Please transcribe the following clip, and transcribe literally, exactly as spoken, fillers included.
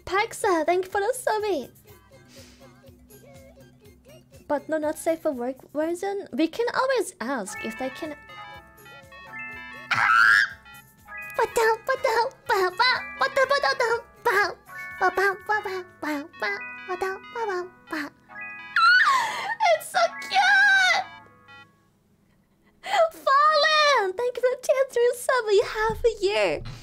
Paxa, thank you for the subby. But no, not safe for work version. We can always ask if they can. It's so cute! Fallen! Thank you for the chance to sub. You have a year.